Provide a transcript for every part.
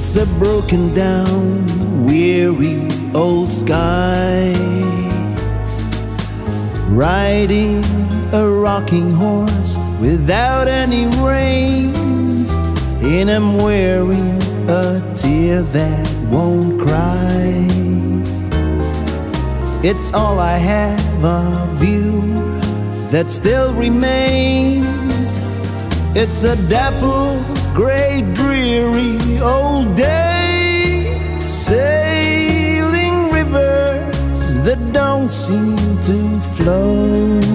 It's a broken down, weary old sky, riding a rocking horse without any reins, and I'm wearing a tear that won't cry. It's all I have of you that still remains. It's a dappled, gray, dreary old day, sailing rivers that don't seem to flow,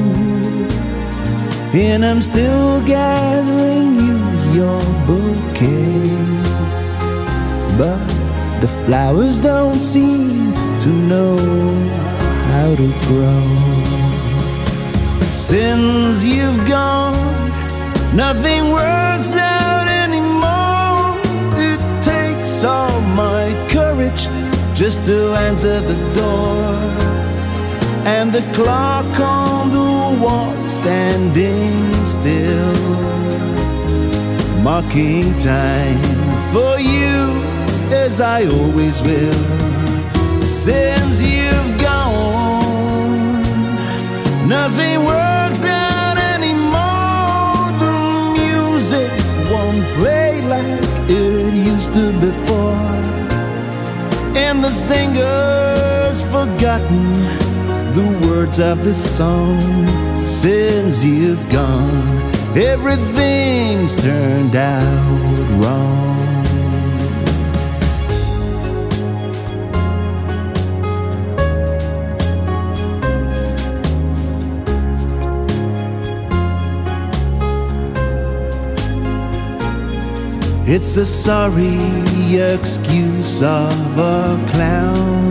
and I'm still gathering you your bouquet, but the flowers don't seem to know how to grow. Since you've gone, nothing works out anymore. It takes all my courage just to answer the door, and the clock on the wall standing still, marking time for you as I always will. Since you've gone, nothing works out anymore. The music won't play like it used to before, and the singer's forgotten the words of the song. Since you've gone, everything's turned out wrong. It's a sorry excuse of a clown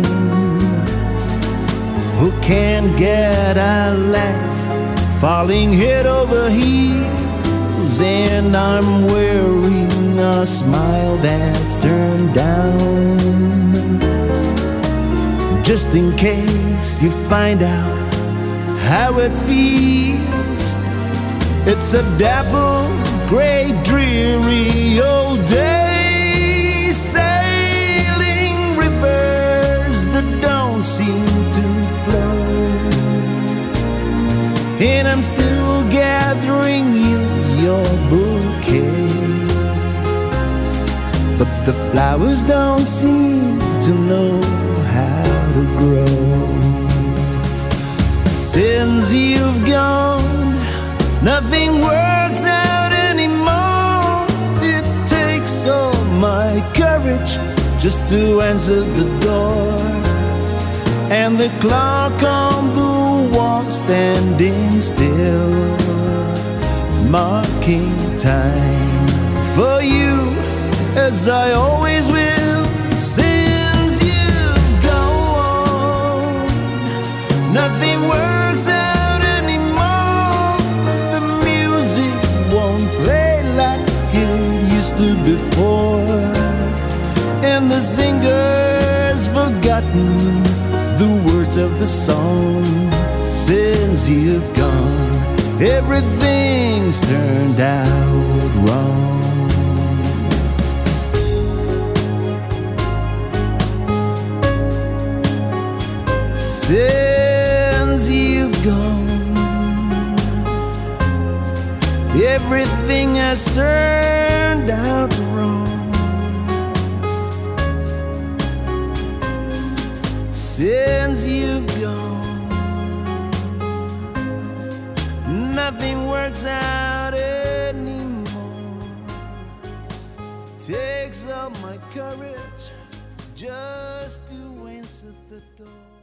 who can't get a laugh, falling head over heels, and I'm wearing a smile that's turned down, just in case you find out how it feels. It's a dappled, gray, dreary old day, sailing rivers that don't seem to flow, and I'm still gathering you your bouquet, but the flowers don't seem to know how to grow. Since you've gone, nothing works out anymore. It takes all my courage just to answer the door, and the clock on the wall standing still, marking time for you as I always will. Since you've gone, nothing works out anymore. The music won't play like it used to before, and the singer's forgotten the words of the song. Since you've gone, everything's turned out wrong. Since you've gone, everything has turned out wrong. Since you've gone, nothing works out anymore. Takes all my courage just to answer the door.